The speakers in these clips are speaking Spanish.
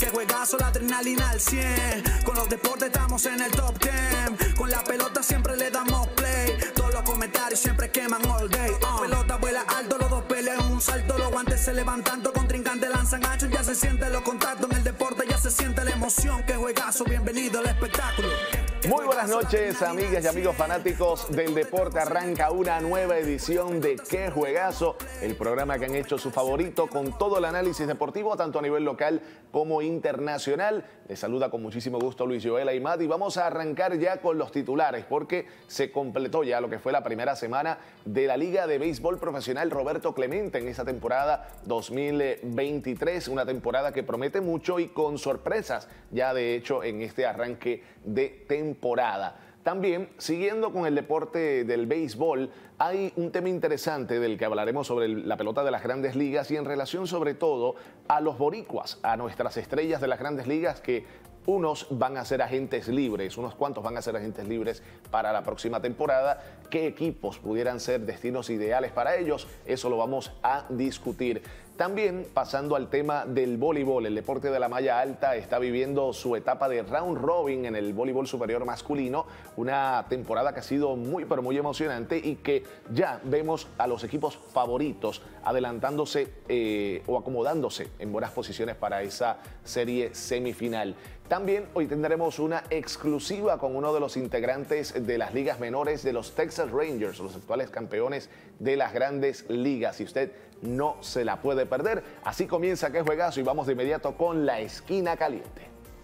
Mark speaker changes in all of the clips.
Speaker 1: Que juegazo, la adrenalina al 100. Con los deportes estamos en el top 10. Con la pelota siempre le damos play. Todos los comentarios siempre queman all day. La pelota vuela alto, los dos pelean un salto. Los guantes se levantan, contrincantes lanzan ancho. Ya se siente los contactos en el deporte, ya se siente la emoción. Que juegazo, bienvenido al espectáculo.
Speaker 2: Muy buenas noches, amigas y amigos fanáticos del deporte. Arranca una nueva edición de Qué Juegazo, el programa que han hecho su favorito con todo el análisis deportivo, tanto a nivel local como internacional. Les saluda con muchísimo gusto Luis Joel Aimad y vamos a arrancar ya con los titulares porque se completó ya lo que fue la primera semana de la Liga de Béisbol Profesional Roberto Clemente en esa temporada 2023, una temporada que promete mucho y con sorpresas ya de hecho en este arranque de temporada. También, siguiendo con el deporte del béisbol, hay un tema interesante del que hablaremos sobre la pelota de las grandes ligas y en relación sobre todo a los boricuas, a nuestras estrellas de las grandes ligas que unos van a ser agentes libres, unos cuantos van a ser agentes libres para la próxima temporada. ¿Qué equipos pudieran ser destinos ideales para ellos? Eso lo vamos a discutir. También pasando al tema del voleibol, el deporte de la malla alta está viviendo su etapa de round robin en el voleibol superior masculino, una temporada que ha sido muy pero muy emocionante y que ya vemos a los equipos favoritos adelantándose o acomodándose en buenas posiciones para esa serie semifinal. También hoy tendremos una exclusiva con uno de los integrantes de las ligas menores de los Texas Rangers, los actuales campeones de las grandes ligas. Y usted no se la puede perder. Así comienza Qué Juegazo y vamos de inmediato con la esquina caliente.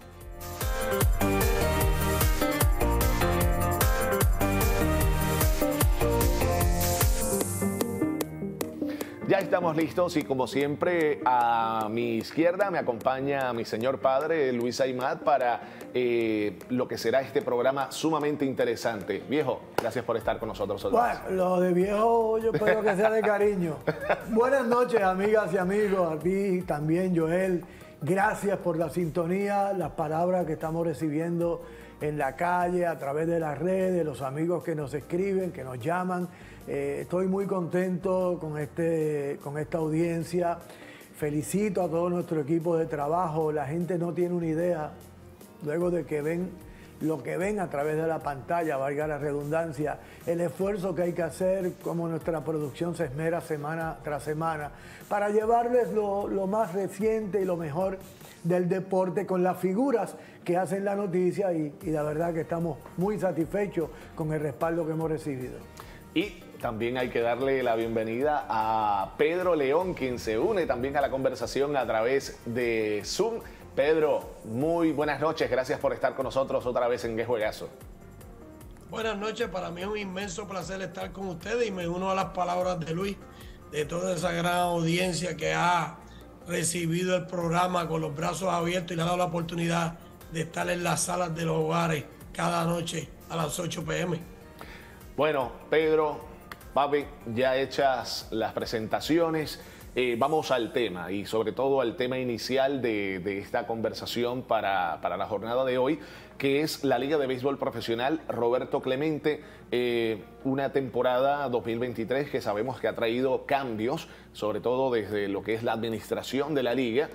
Speaker 2: Ya estamos listos y como siempre a mi izquierda me acompaña mi señor padre Luis Aimad para lo que será este programa sumamente interesante. Viejo, gracias por estar con nosotros hoy.
Speaker 3: Bueno, lo de viejo yo espero que sea de cariño. Buenas noches, amigas y amigos, a ti también, Joel. Gracias por la sintonía, las palabras que estamos recibiendo en la calle, a través de las redes, los amigos que nos escriben, que nos llaman. Estoy muy contento con esta audiencia. Felicito a todo nuestro equipo de trabajo. La gente no tiene una idea, luego de que ven lo que ven a través de la pantalla, valga la redundancia, el esfuerzo que hay que hacer, como nuestra producción se esmera semana tras semana, para llevarles lo más reciente y lo mejor del deporte con las figuras que hacen la noticia y la verdad que estamos muy satisfechos con el respaldo que hemos recibido.
Speaker 2: Y también hay que darle la bienvenida a Pedro León, quien se une también a la conversación a través de Zoom. Pedro, muy buenas noches, gracias por estar con nosotros otra vez en Qué Juegazo.
Speaker 4: Buenas noches, para mí es un inmenso placer estar con ustedes y me uno a las palabras de Luis, de toda esa gran audiencia que ha recibido el programa con los brazos abiertos y le ha dado la oportunidad de estar en las salas de los hogares cada noche a las 8 p.m.
Speaker 2: Bueno, Pedro, papi, ya hechas las presentaciones, vamos al tema y sobre todo al tema inicial de esta conversación para la jornada de hoy, que es la Liga de Béisbol Profesional Roberto Clemente, una temporada 2023 que sabemos que ha traído cambios, sobre todo desde lo que es la administración de la liga.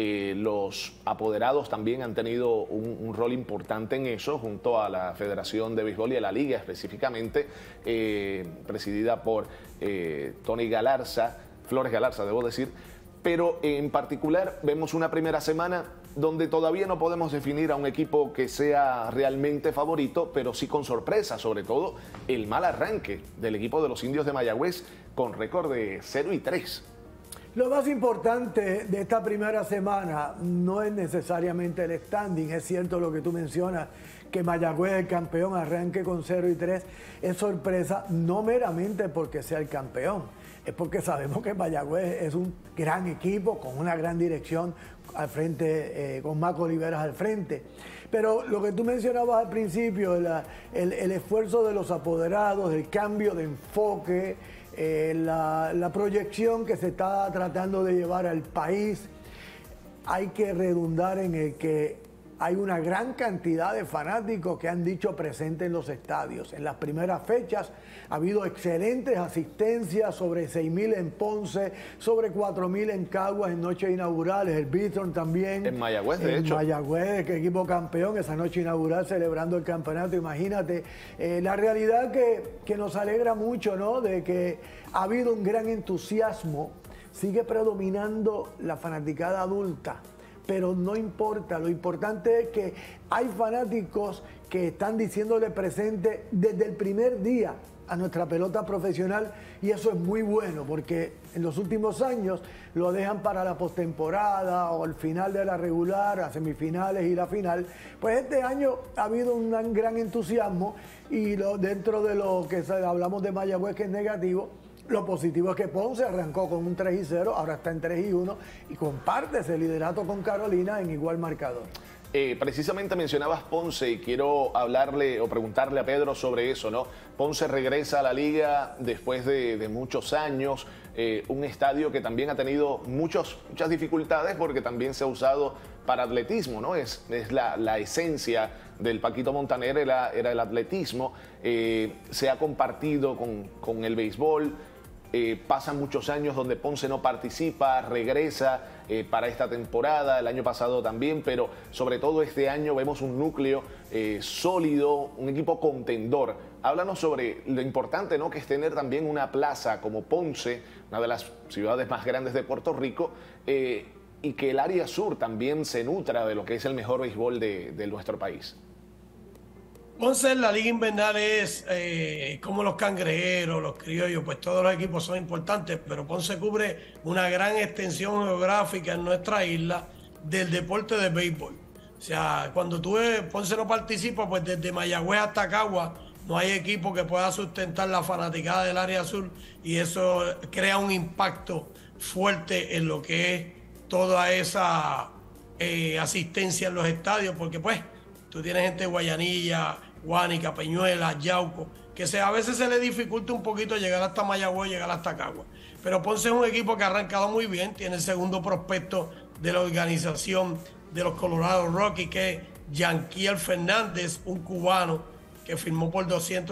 Speaker 2: Los apoderados también han tenido un rol importante en eso, junto a la Federación de Béisbol y a la liga específicamente, presidida por Tony Galarza, Flores Galarza, debo decir, pero en particular vemos una primera semana donde todavía no podemos definir a un equipo que sea realmente favorito, pero sí con sorpresa, sobre todo el mal arranque del equipo de los Indios de Mayagüez con récord de 0-3.
Speaker 3: Lo más importante de esta primera semana no es necesariamente el standing, es cierto lo que tú mencionas, que Mayagüez, el campeón, arranque con 0-3, es sorpresa no meramente porque sea el campeón, es porque sabemos que Mayagüez es un gran equipo con una gran dirección al frente, con Maco Oliveras al frente. Pero lo que tú mencionabas al principio, el esfuerzo de los apoderados, el cambio de enfoque, la proyección que se está tratando de llevar al país, hay que redundar en el que hay una gran cantidad de fanáticos que han dicho presente en los estadios. En las primeras fechas ha habido excelentes asistencias, sobre 6,000 en Ponce, sobre 4,000 en Caguas en noches inaugurales, el Bithorn también.
Speaker 2: En Mayagüez, de hecho.
Speaker 3: En Mayagüez, que equipo campeón, esa noche inaugural celebrando el campeonato, imagínate. La realidad que nos alegra mucho, ¿no? De que ha habido un gran entusiasmo, sigue predominando la fanaticada adulta. Pero no importa, lo importante es que hay fanáticos que están diciéndole presente desde el primer día a nuestra pelota profesional, y eso es muy bueno porque en los últimos años lo dejan para la postemporada o el final de la regular, a semifinales y la final. Pues este año ha habido un gran entusiasmo, y dentro de lo que hablamos de Mayagüez, que es negativo, lo positivo es que Ponce arrancó con un 3-0, ahora está en 3-1 y comparte ese liderato con Carolina en igual marcador.
Speaker 2: Precisamente mencionabas Ponce y quiero hablarle o preguntarle a Pedro sobre eso, ¿no? Ponce regresa a la liga después de muchos años, un estadio que también ha tenido muchas dificultades porque también se ha usado para atletismo, ¿no? Es la esencia del Paquito Montaner, era el atletismo, se ha compartido con el béisbol. Pasan muchos años donde Ponce no participa, regresa para esta temporada, el año pasado también, pero sobre todo este año vemos un núcleo sólido, un equipo contendor. Háblanos sobre lo importante, ¿no?, que es tener también una plaza como Ponce, una de las ciudades más grandes de Puerto Rico, y que el área sur también se nutra de lo que es el mejor béisbol de nuestro país.
Speaker 4: Ponce en la liga invernal es como los cangrejeros, los criollos, pues todos los equipos son importantes, pero Ponce cubre una gran extensión geográfica en nuestra isla del deporte de béisbol. O sea, cuando Ponce no participa, pues desde Mayagüez hasta Caguas no hay equipo que pueda sustentar la fanaticada del área sur, y eso crea un impacto fuerte en lo que es toda esa asistencia en los estadios, porque pues tú tienes gente de Guayanilla, Guánica, Peñuela, Yauco, que a veces se le dificulta un poquito llegar hasta Mayagüez, llegar hasta Caguas. Pero Ponce es un equipo que ha arrancado muy bien, tiene el segundo prospecto de la organización de los Colorado Rockies, que es Yanquiel Fernández, un cubano que firmó por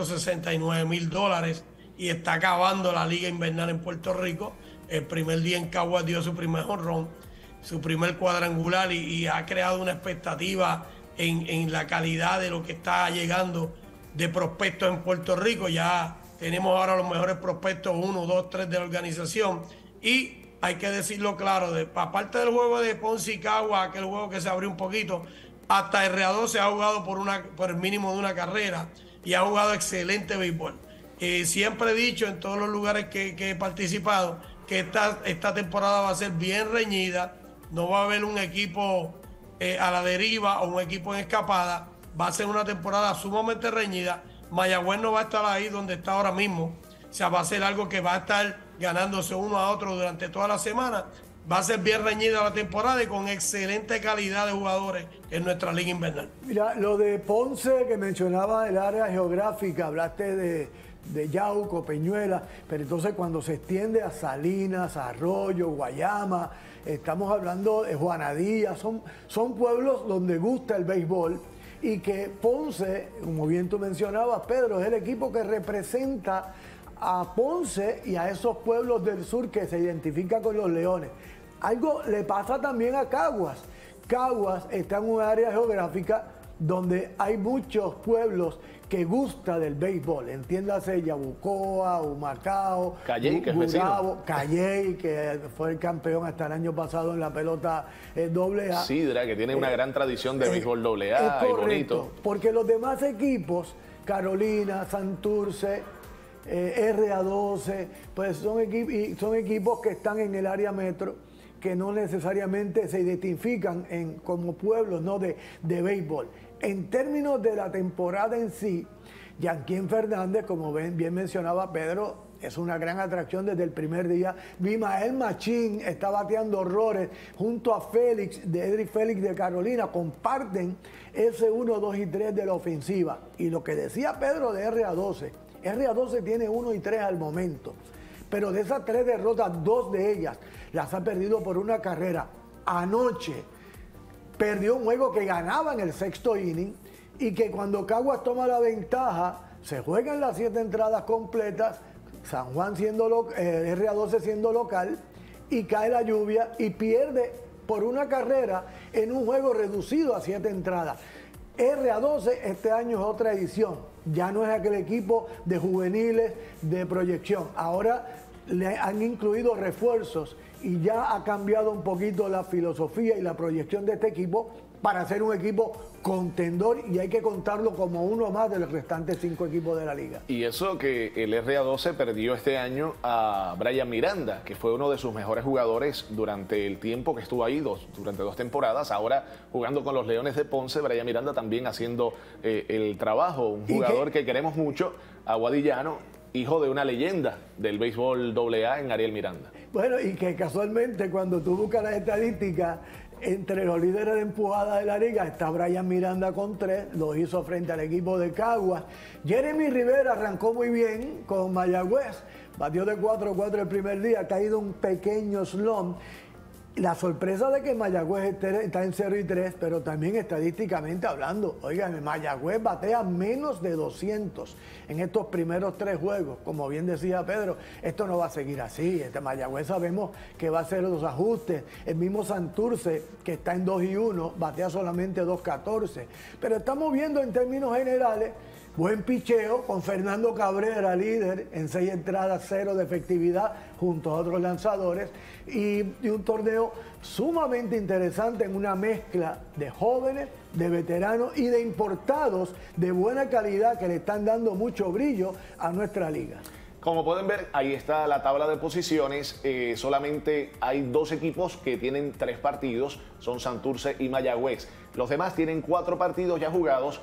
Speaker 4: $269,000 y está acabando la liga invernal en Puerto Rico. El primer día en Caguas dio su primer jonrón, su primer cuadrangular, y ha creado una expectativa en la calidad de lo que está llegando de prospectos en Puerto Rico. Ya tenemos ahora los mejores prospectos, 1, 2, 3 de la organización, y hay que decirlo claro, aparte del juego de Ponce y Caguas, aquel juego que se abrió un poquito, hasta RA12 se ha jugado por el mínimo de una carrera y ha jugado excelente béisbol. Siempre he dicho en todos los lugares que he participado que esta temporada va a ser bien reñida, no va a haber un equipo a la deriva o un equipo en escapada, va a ser una temporada sumamente reñida. Mayagüez no va a estar ahí donde está ahora mismo, o sea, va a ser algo que va a estar ganándose uno a otro durante toda la semana. Va a ser bien reñida la temporada y con excelente calidad de jugadores en nuestra liga invernal. Mira,
Speaker 3: lo de Ponce que mencionaba, el área geográfica, hablaste de Yauco, Peñuela, pero entonces cuando se extiende a Salinas, Arroyo, Guayama, estamos hablando de Juanadía, son pueblos donde gusta el béisbol, y que Ponce, como bien tú mencionabas, Pedro, es el equipo que representa a Ponce y a esos pueblos del sur que se identifican con los Leones. Algo le pasa también a Caguas. Caguas está en un área geográfica donde hay muchos pueblos que gusta del béisbol, entiéndase Yabucoa, Humacao,
Speaker 2: Calley, que es vecino.
Speaker 3: Calley, que fue el campeón hasta el año pasado en la pelota AA.
Speaker 2: Sidra, que tiene una gran tradición de béisbol AA,
Speaker 3: es correcto,
Speaker 2: y bonito.
Speaker 3: Porque los demás equipos, Carolina, Santurce, RA12, pues son equipos que están en el área metro, que no necesariamente se identifican como pueblos, ¿no?, de béisbol. En términos de la temporada en sí, Yanquiel Fernández, como bien mencionaba Pedro, es una gran atracción desde el primer día. Bimael Machín está bateando horrores junto a Edric Félix de Carolina. Comparten ese 1, 2 y 3 de la ofensiva. Y lo que decía Pedro de RA12, RA12 tiene 1 y 3 al momento. Pero de esas 3 derrotas, 2 de ellas las ha perdido por una carrera. Anoche perdió un juego que ganaba en el sexto inning y que cuando Caguas toma la ventaja, se juegan las 7 entradas completas, San Juan siendo RA12 siendo local, y cae la lluvia y pierde por una carrera en un juego reducido a 7 entradas. RA12 este año es otra edición, ya no es aquel equipo de juveniles de proyección, ahora le han incluido refuerzos y ya ha cambiado un poquito la filosofía y la proyección de este equipo para ser un equipo contendor, y hay que contarlo como uno más de los restantes 5 equipos de la liga.
Speaker 2: Y eso que el RA12 perdió este año a Brian Miranda, que fue uno de sus mejores jugadores durante el tiempo que estuvo ahí, durante 2 temporadas. Ahora jugando con los Leones de Ponce, Brian Miranda también haciendo el trabajo. Un jugador que queremos mucho, aguadillano, hijo de una leyenda del béisbol AA en Ariel Miranda.
Speaker 3: Bueno, y que casualmente cuando tú buscas las estadísticas, entre los líderes de empujada de la liga está Brian Miranda con 3, lo hizo frente al equipo de Caguas. Jeremy Rivera arrancó muy bien con Mayagüez, batió de 4-4 el primer día, ha caído un pequeño slump. La sorpresa de que Mayagüez está en 0-3, pero también estadísticamente hablando, oigan, Mayagüez batea menos de 200 en estos primeros 3 juegos. Como bien decía Pedro, esto no va a seguir así. Mayagüez sabemos que va a hacer los ajustes. El mismo Santurce, que está en 2-1, batea solamente 2-14. Pero estamos viendo en términos generales buen picheo con Fernando Cabrera, líder en 6 entradas, 0 de efectividad junto a otros lanzadores, y un torneo sumamente interesante en una mezcla de jóvenes, de veteranos y de importados de buena calidad que le están dando mucho brillo a nuestra liga.
Speaker 2: Como pueden ver, ahí está la tabla de posiciones. Solamente hay 2 equipos que tienen 3 partidos, son Santurce y Mayagüez. Los demás tienen 4 partidos ya jugados.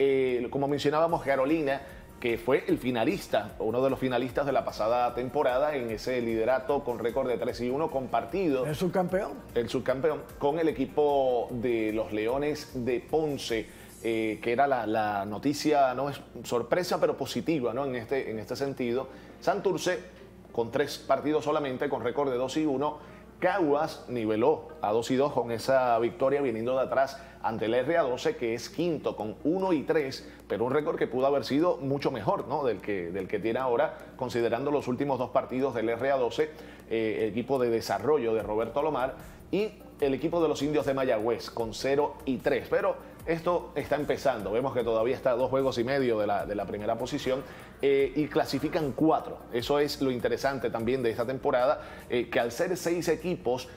Speaker 2: Como mencionábamos, Carolina, que fue el finalista, uno de los finalistas de la pasada temporada en ese liderato con récord de 3-1 compartido.
Speaker 3: ¿El subcampeón? El
Speaker 2: subcampeón con el equipo de los Leones de Ponce, que era la noticia, no es sorpresa, pero positiva, ¿no? en este sentido. Santurce, con 3 partidos solamente, con récord de 2-1. Caguas niveló a 2-2 con esa victoria viniendo de atrás ante el RA12, que es quinto con 1-3, pero un récord que pudo haber sido mucho mejor, ¿no? del que tiene ahora, considerando los últimos 2 partidos del RA12, el equipo de desarrollo de Roberto Alomar y el equipo de los Indios de Mayagüez con 0-3. Pero esto está empezando, vemos que todavía está a 2 juegos y medio de la primera posición, y clasifican 4. Eso es lo interesante también de esta temporada, que al ser 6 equipos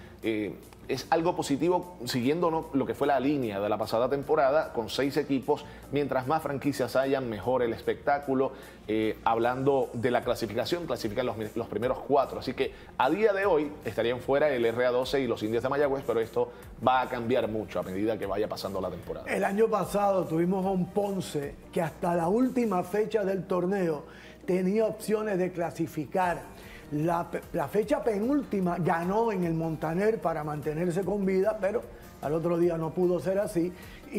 Speaker 2: es algo positivo, siguiendo lo que fue la línea de la pasada temporada, con 6 equipos. Mientras más franquicias hayan, mejor el espectáculo. Hablando de la clasificación, clasifican los primeros 4. Así que a día de hoy estarían fuera el RA12 y los Indios de Mayagüez, pero esto va a cambiar mucho a medida que vaya pasando la temporada.
Speaker 3: El año pasado tuvimos a un Ponce que hasta la última fecha del torneo tenía opciones de clasificar. La fecha penúltima ganó en el Montaner para mantenerse con vida, pero al otro día no pudo ser así.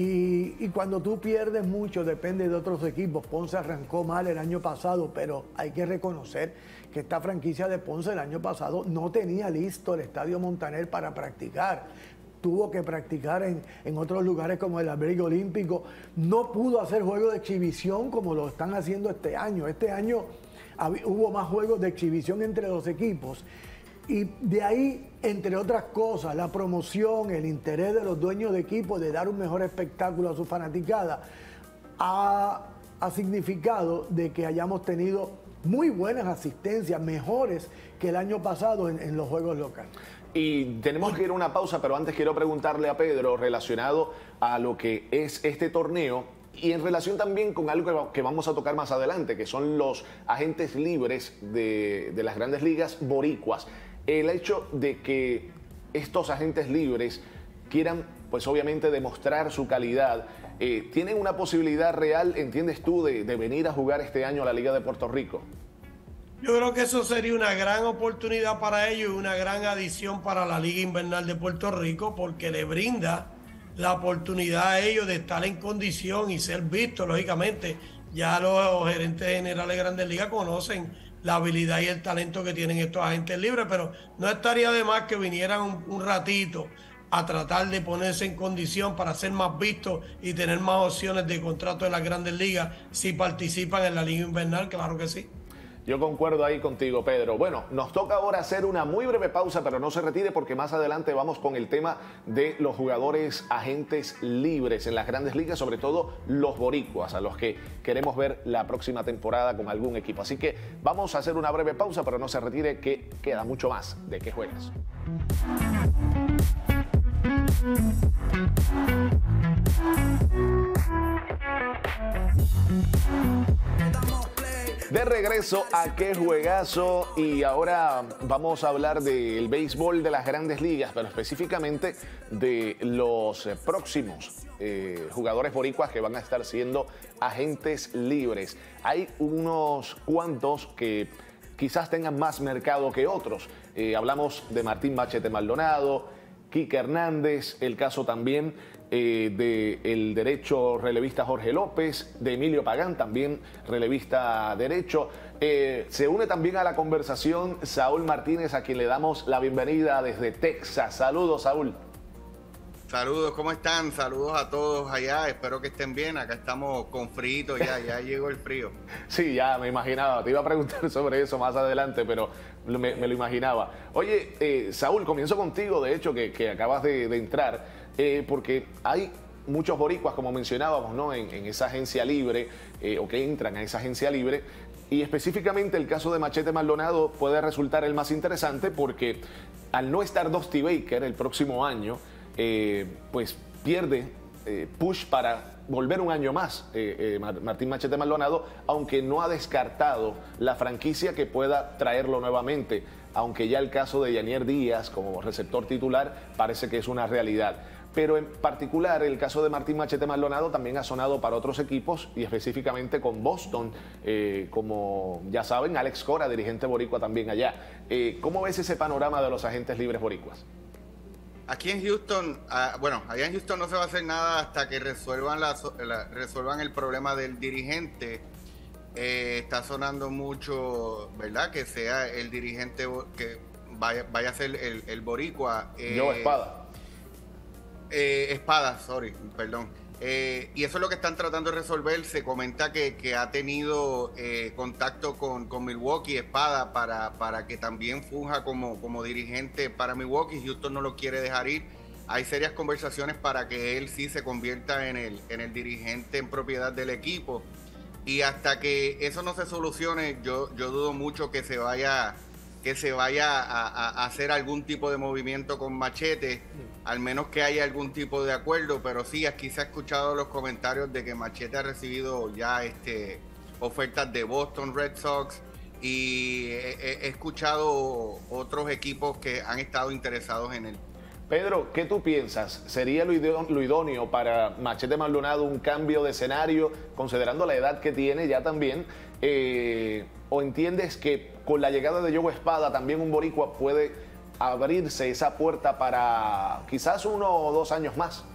Speaker 3: Y cuando tú pierdes mucho, depende de otros equipos. Ponce arrancó mal el año pasado, pero hay que reconocer que esta franquicia de Ponce el año pasado no tenía listo el Estadio Montaner para practicar. Tuvo que practicar en otros lugares como el Albergue Olímpico. No pudo hacer juegos de exhibición como lo están haciendo este año. Este año hubo más juegos de exhibición entre los equipos, y de ahí, entre otras cosas, la promoción, el interés de los dueños de equipos de dar un mejor espectáculo a su fanaticada ha significado de que hayamos tenido muy buenas asistencias, mejores que el año pasado en los juegos locales.
Speaker 2: Y tenemos que ir a una pausa, pero antes quiero preguntarle a Pedro relacionado a lo que es este torneo, y en relación también con algo que vamos a tocar más adelante, que son los agentes libres de las grandes ligas boricuas. El hecho de que estos agentes libres quieran, pues obviamente, demostrar su calidad, ¿tienen una posibilidad real, entiendes tú, de venir a jugar este año a la Liga de Puerto Rico?
Speaker 4: Yo creo que eso sería una gran oportunidad para ellos y una gran adición para la Liga Invernal de Puerto Rico, porque le brinda la oportunidad a ellos de estar en condición y ser vistos. Lógicamente, ya los gerentes generales de Grandes Ligas conocen la habilidad y el talento que tienen estos agentes libres, pero no estaría de más que vinieran un ratito a tratar de ponerse en condición para ser más vistos y tener más opciones de contrato en las grandes ligas si participan en la liga invernal, claro que sí.
Speaker 2: Yo concuerdo ahí contigo, Pedro. Bueno, nos toca ahora hacer una muy breve pausa, pero no se retire porque más adelante vamos con el tema de los jugadores agentes libres en las grandes ligas, sobre todo los boricuas, a los que queremos ver la próxima temporada con algún equipo. Así que vamos a hacer una breve pausa, pero no se retire que queda mucho más de qué juegas. De regreso a Qué Juegazo, y ahora vamos a hablar del béisbol de las grandes ligas, pero específicamente de los próximos jugadores boricuas que van a estar siendo agentes libres. Hay unos cuantos que quizás tengan más mercado que otros. Hablamos de Martín Machete Maldonado, Quique Hernández, el caso también del derecho relevista Jorge López, de Emilio Pagán, también relevista derecho. Se une también a la conversación Saúl Martínez, a quien le damos la bienvenida desde Texas. Saludos, Saúl.
Speaker 5: Saludos, ¿cómo están? Saludos a todos allá, espero que estén bien. Acá estamos con frío, ya llegó el frío.
Speaker 2: Sí, ya me imaginaba, te iba a preguntar sobre eso más adelante, pero me lo imaginaba. Oye, Saúl, comienzo contigo, de hecho, que acabas de entrar, porque hay muchos boricuas, como mencionábamos, ¿no? en esa agencia libre, o que entran a esa agencia libre, y específicamente el caso de Machete Maldonado puede resultar el más interesante porque al no estar Dusty Baker el próximo año, pues pierde push para volver un año más Martín Machete Maldonado, aunque no ha descartado la franquicia que pueda traerlo nuevamente, aunque ya el caso de Yanier Díaz como receptor titular parece que es una realidad. Pero en particular el caso de Martín Machete Maldonado también ha sonado para otros equipos y específicamente con Boston, como ya saben, Alex Cora, dirigente boricua también allá. ¿Cómo ves ese panorama de los agentes libres boricuas?
Speaker 5: Aquí en Houston, allá en Houston no se va a hacer nada hasta que resuelvan el problema del dirigente. Está sonando mucho, ¿verdad? Que sea el dirigente que vaya a ser el boricua.
Speaker 2: Joe Espada.
Speaker 5: Perdón. Y eso es lo que están tratando de resolver. Se comenta que ha tenido contacto con Milwaukee, Espada, para que también funja como dirigente para Milwaukee. Houston no lo quiere dejar ir. Hay serias conversaciones para que él sí se convierta en el dirigente en propiedad del equipo. Y hasta que eso no se solucione, yo dudo mucho que se vaya a hacer algún tipo de movimiento con Machete, al menos que haya algún tipo de acuerdo. Pero sí, aquí se ha escuchado los comentarios de que Machete ha recibido ya ofertas de Boston Red Sox, y he escuchado otros equipos que han estado interesados en él.
Speaker 2: Pedro, ¿qué tú piensas? ¿Sería lo idóneo para Machete Maldonado un cambio de escenario, considerando la edad que tiene ya también? ¿O entiendes que con la llegada de Joe Espada también un boricua puede abrirse esa puerta para quizás 1 o 2 años más?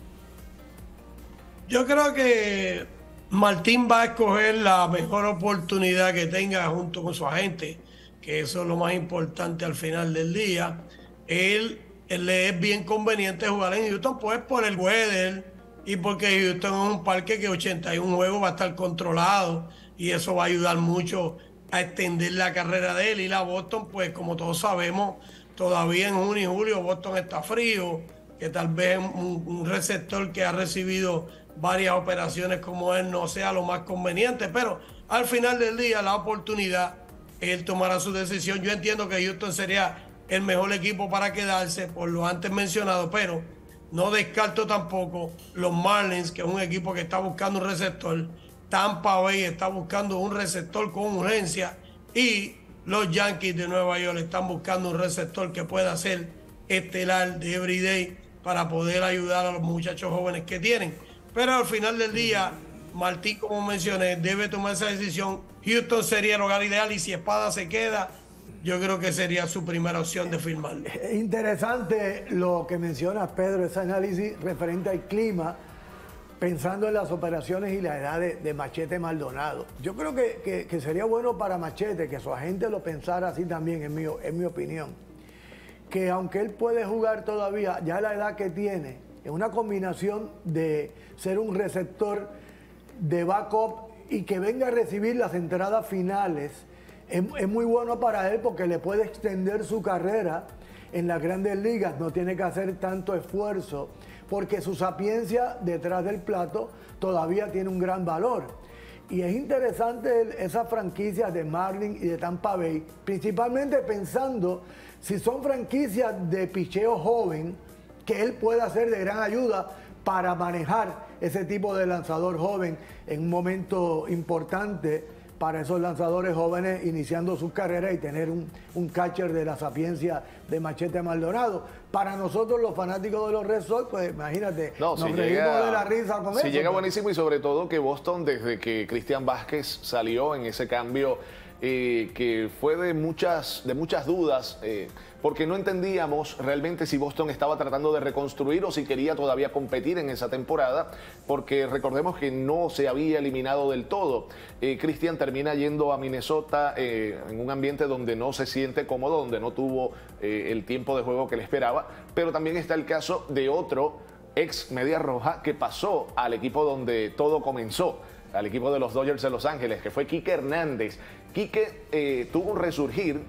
Speaker 4: Yo creo que Martín va a escoger la mejor oportunidad que tenga junto con su agente, que eso es lo más importante al final del día. Él le es bien conveniente jugar en Houston, pues por el weather y porque Houston es un parque que 81 juegos va a estar controlado, y eso va a ayudar mucho a extender la carrera de él. Y la Boston, pues como todos sabemos, todavía en junio y julio Boston está frío, que tal vez un receptor que ha recibido varias operaciones como él no sea lo más conveniente, pero al final del día la oportunidad, él tomará su decisión. Yo entiendo que Houston sería el mejor equipo para quedarse por lo antes mencionado, pero no descarto tampoco los Marlins, que es un equipo que está buscando un receptor. Tampa Bay está buscando un receptor con urgencia, y los Yankees de Nueva York están buscando un receptor que pueda ser estelar de everyday para poder ayudar a los muchachos jóvenes que tienen. Pero al final del día, Martín, como mencioné, debe tomar esa decisión. Houston sería el hogar ideal, y si Espada se queda, yo creo que sería su primera opción de firmarlo.
Speaker 3: Es interesante lo que mencionas, Pedro, ese análisis referente al clima, pensando en las operaciones y la edad de Machete Maldonado. Yo creo que sería bueno para Machete que su agente lo pensara así también, en mi opinión. que aunque él puede jugar todavía, ya la edad que tiene, es una combinación de ser un receptor de backup y que venga a recibir las entradas finales, es muy bueno para él porque le puede extender su carrera en las grandes ligas, no tiene que hacer tanto esfuerzo, porque su sapiencia detrás del plato todavía tiene un gran valor. Y es interesante esas franquicias de Marlins y de Tampa Bay, principalmente pensando si son franquicias de picheo joven, que él pueda ser de gran ayuda para manejar ese tipo de lanzador joven en un momento importante para esos lanzadores jóvenes iniciando sus carreras y tener un catcher de la sapiencia de Machete Maldonado. Para nosotros los fanáticos de los Red Sox, pues imagínate, nos reímos de la risa con eso.
Speaker 2: Sí, llega buenísimo, y sobre todo que Boston, desde que Cristian Vázquez salió en ese cambio, que fue de muchas dudas, porque no entendíamos realmente si Boston estaba tratando de reconstruir o si quería todavía competir en esa temporada, porque recordemos que no se había eliminado del todo. Cristian termina yendo a Minnesota en un ambiente donde no se siente cómodo, donde no tuvo el tiempo de juego que le esperaba, pero también está el caso de otro ex Media Roja que pasó al equipo donde todo comenzó, al equipo de los Dodgers de Los Ángeles, que fue Kike Hernández. Quique tuvo un resurgir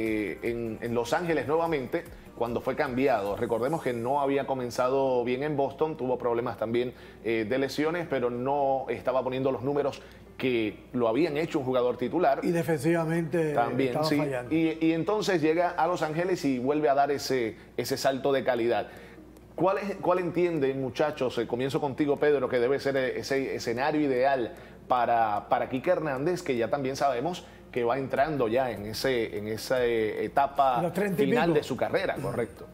Speaker 2: en Los Ángeles nuevamente cuando fue cambiado. Recordemos que no había comenzado bien en Boston, tuvo problemas también de lesiones, pero no estaba poniendo los números que lo habían hecho un jugador titular.
Speaker 3: Y defensivamente
Speaker 2: también,
Speaker 3: estaba
Speaker 2: sí.
Speaker 3: fallando.
Speaker 2: Y entonces llega a Los Ángeles y vuelve a dar ese salto de calidad. ¿Cuál entienden, muchachos? Comienzo contigo, Pedro, que debe ser ese escenario ideal para Kike Hernández, que ya también sabemos que va entrando ya en esa etapa final de su carrera, correcto?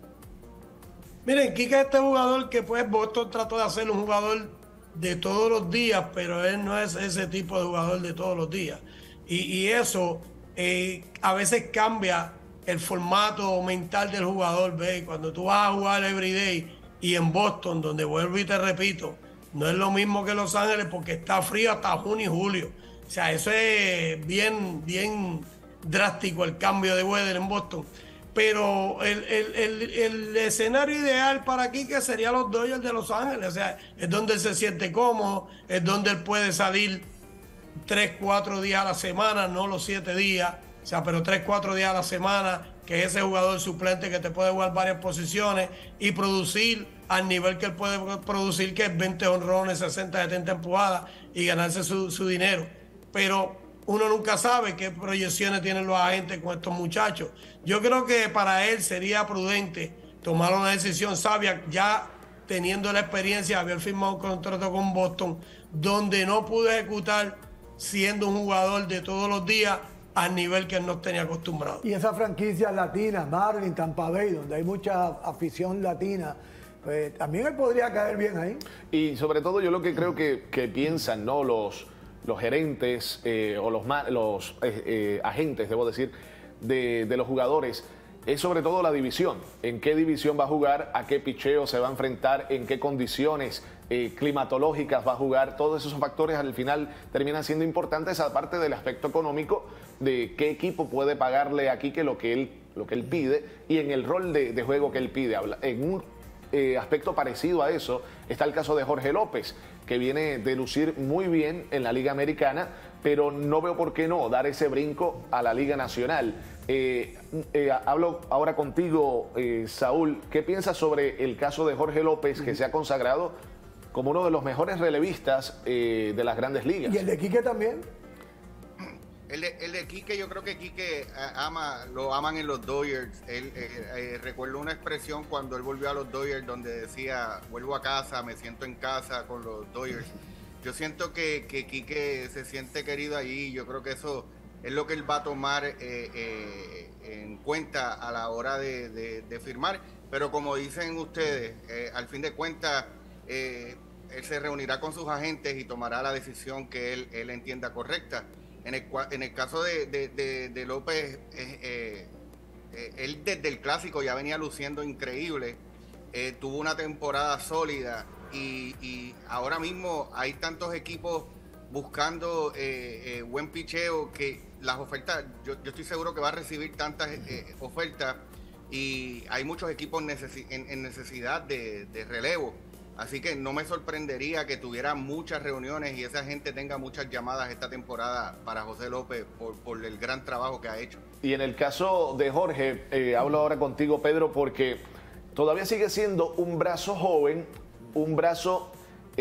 Speaker 4: Miren, Kike es este jugador que pues Boston trató de hacer un jugador de todos los días, pero él no es ese tipo de jugador de todos los días. Y eso a veces cambia el formato mental del jugador, ¿ves? Cuando tú vas a jugar everyday y en Boston, donde vuelvo y te repito, no es lo mismo que Los Ángeles porque está frío hasta junio y julio. O sea, eso es bien drástico el cambio de weather en Boston. Pero el escenario ideal para Kike sería los Dodgers de Los Ángeles. O sea, es donde él se siente cómodo, es donde él puede salir 3-4 días a la semana, no los 7 días. O sea, pero 3-4 días a la semana, que es ese jugador suplente que te puede jugar varias posiciones y producir al nivel que él puede producir, que es 20 honrones, 60-70 empujadas y ganarse su dinero. Pero uno nunca sabe qué proyecciones tienen los agentes con estos muchachos. Yo creo que para él sería prudente tomar una decisión sabia, ya teniendo la experiencia de haber firmado un contrato con Boston, donde no pudo ejecutar siendo un jugador de todos los días al nivel que él no tenía acostumbrado.
Speaker 3: Y esas franquicias latinas, Marlins, Tampa Bay, donde hay mucha afición latina, pues también él podría caer bien ahí.
Speaker 2: Y sobre todo yo lo que creo que piensan, ¿no?, los gerentes o los agentes, debo decir, de los jugadores, es sobre todo la división. ¿En qué división va a jugar? ¿A qué picheo se va a enfrentar? ¿En qué condiciones climatológicas va a jugar? Todos esos factores al final terminan siendo importantes, aparte del aspecto económico de qué equipo puede pagarle a Kike lo que él pide y en el rol de juego que él pide. En un aspecto parecido a eso está el caso de Jorge López, que viene de lucir muy bien en la Liga Americana, pero no veo por qué no dar ese brinco a la Liga Nacional. Hablo ahora contigo, Saúl. ¿Qué piensas sobre el caso de Jorge López, que se ha consagrado como uno de los mejores relevistas de las grandes ligas?
Speaker 3: ¿Y el de Kike también?
Speaker 5: El de Kike, yo creo que Kike lo aman en los Dodgers. Recuerdo una expresión cuando él volvió a los Dodgers donde decía, vuelvo a casa, me siento en casa con los Dodgers. Yo siento que Kike se siente querido allí. Yo creo que eso es lo que él va a tomar en cuenta a la hora de firmar. Pero como dicen ustedes, al fin de cuentas, él se reunirá con sus agentes y tomará la decisión que él entienda correcta. En el caso de López, él desde el clásico ya venía luciendo increíble, tuvo una temporada sólida y ahora mismo hay tantos equipos buscando buen picheo que las ofertas, yo estoy seguro que va a recibir tantas ofertas y hay muchos equipos en necesidad de relevo. Así que no me sorprendería que tuviera muchas reuniones y esa gente tenga muchas llamadas esta temporada para José López por el gran trabajo que ha hecho.
Speaker 2: Y en el caso de Jorge, hablo ahora contigo, Pedro, porque todavía sigue siendo un brazo joven, un brazo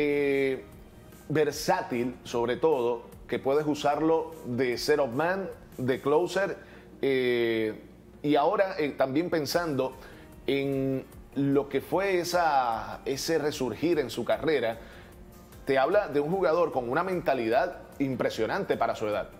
Speaker 2: versátil, sobre todo, que puedes usarlo de setup man, de closer, y ahora también pensando en lo que fue ese resurgir en su carrera, te habla de un jugador con una mentalidad impresionante para su edad.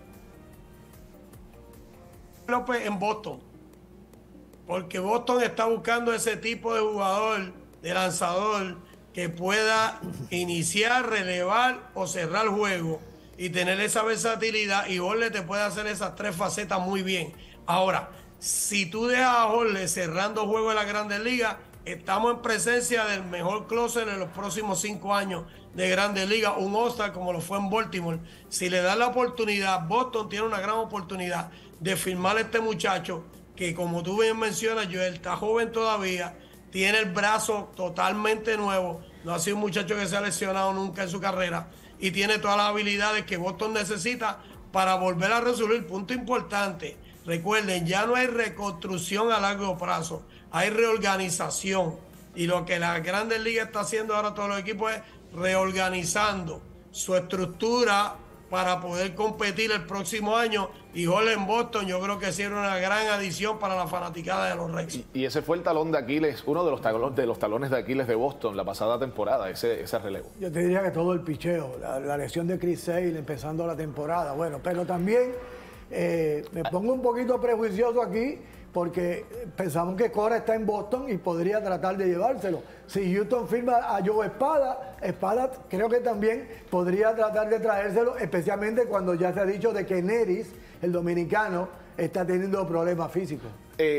Speaker 4: López en Boston, porque Boston está buscando ese tipo de jugador, de lanzador, que pueda iniciar, relevar o cerrar el juego y tener esa versatilidad, y Jorge te puede hacer esas tres facetas muy bien. Ahora, si tú dejas a Jorge cerrando juegos en las Grandes Ligas, estamos en presencia del mejor closer en los próximos 5 años de Grandes Ligas, un All-Star como lo fue en Baltimore. Si le dan la oportunidad, Boston tiene una gran oportunidad de firmar a este muchacho que, como tú bien mencionas, Joel, está joven todavía, tiene el brazo totalmente nuevo, no ha sido un muchacho que se ha lesionado nunca en su carrera y tiene todas las habilidades que Boston necesita para volver a resolver. Punto importante, recuerden, ya no hay reconstrucción a largo plazo, hay reorganización, y lo que la Grandes Ligas está haciendo ahora todos los equipos es reorganizando su estructura para poder competir el próximo año. Y Jorge en Boston yo creo que sí era una gran adición para la fanaticada de los Reds.
Speaker 2: Y ese fue el talón de Aquiles, uno de los talones de Aquiles de Boston la pasada temporada, ese relevo.
Speaker 3: Yo te diría que todo el picheo, la lesión de Chris Sale empezando la temporada, bueno, pero también me pongo un poquito prejuicioso aquí porque pensamos que Cora está en Boston y podría tratar de llevárselo. Si Houston firma a Joe Espada creo que también podría tratar de traérselo, especialmente cuando ya se ha dicho de que Neris, el dominicano, está teniendo problemas físicos.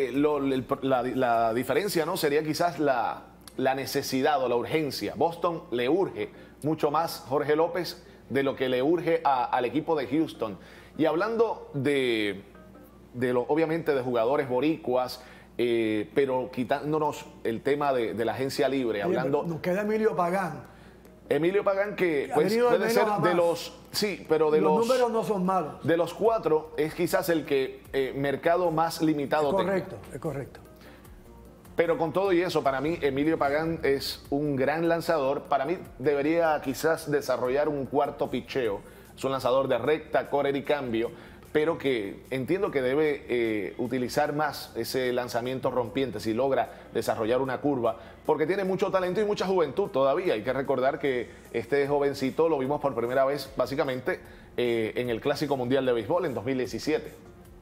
Speaker 2: La diferencia, ¿no?, sería quizás la necesidad o la urgencia. Boston le urge mucho más Jorge López de lo que le urge al equipo de Houston. Y hablando obviamente de jugadores boricuas, pero quitándonos el tema de la agencia libre, hablando...
Speaker 3: Nos queda Emilio Pagán.
Speaker 2: Emilio Pagán, que pues, puede ser de los... Sí, pero de los
Speaker 3: números no son malos.
Speaker 2: De los 4 es quizás el que mercado más limitado
Speaker 3: es correcto,
Speaker 2: tenga.
Speaker 3: Es correcto.
Speaker 2: Pero con todo y eso, para mí Emilio Pagán es un gran lanzador. Para mí debería quizás desarrollar un cuarto picheo. Es un lanzador de recta, correr y cambio, pero que entiendo que debe utilizar más ese lanzamiento rompiente si logra desarrollar una curva, porque tiene mucho talento y mucha juventud todavía. Hay que recordar que este jovencito lo vimos por primera vez básicamente en el Clásico Mundial de Béisbol en 2017.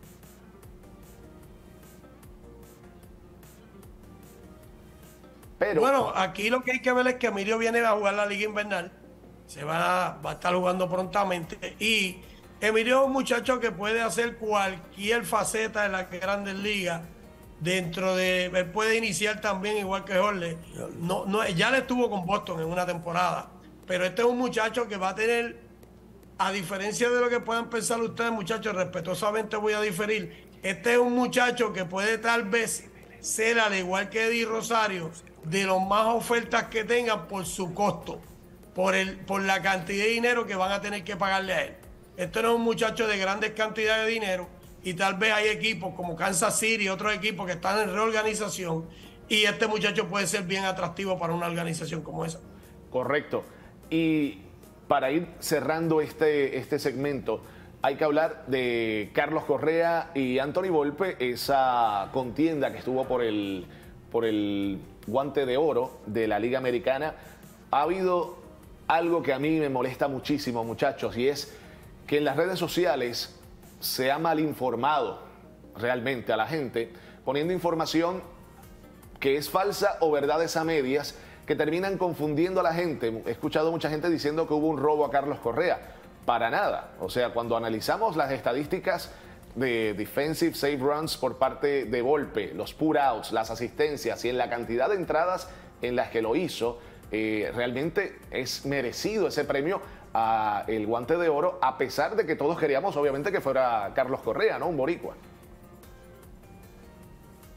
Speaker 4: Pero bueno, aquí lo que hay que ver es que Emilio viene a jugar la Liga Invernal, va a estar jugando prontamente, y Emilio es un muchacho que puede hacer cualquier faceta de las Grandes Ligas. Él puede iniciar también igual que Jorge. Ya le estuvo con Boston en una temporada, pero este es un muchacho que va a tener, a diferencia de lo que puedan pensar ustedes, muchachos, respetuosamente voy a diferir. Este es un muchacho que puede tal vez ser, al igual que Eddie Rosario, de los más ofertas que tengan por su costo, por la cantidad de dinero que van a tener que pagarle a él. Este no es un muchacho de grandes cantidades de dinero, y tal vez hay equipos como Kansas City y otros equipos que están en reorganización, y este muchacho puede ser bien atractivo para una organización como esa.
Speaker 2: Correcto. Y para ir cerrando este segmento, hay que hablar de Carlos Correa y Anthony Volpe, esa contienda que estuvo por el guante de oro de la Liga Americana. Ha habido algo que a mí me molesta muchísimo, muchachos, y es que en las redes sociales se ha malinformado realmente a la gente, poniendo información que es falsa o verdades a medias, que terminan confundiendo a la gente. He escuchado mucha gente diciendo que hubo un robo a Carlos Correa. Para nada. O sea, cuando analizamos las estadísticas de defensive save runs por parte de Volpe, los put outs, las asistencias y en la cantidad de entradas en las que lo hizo, realmente es merecido ese premio a el guante de oro, a pesar de que todos queríamos obviamente que fuera Carlos Correa, ¿no? Un boricua.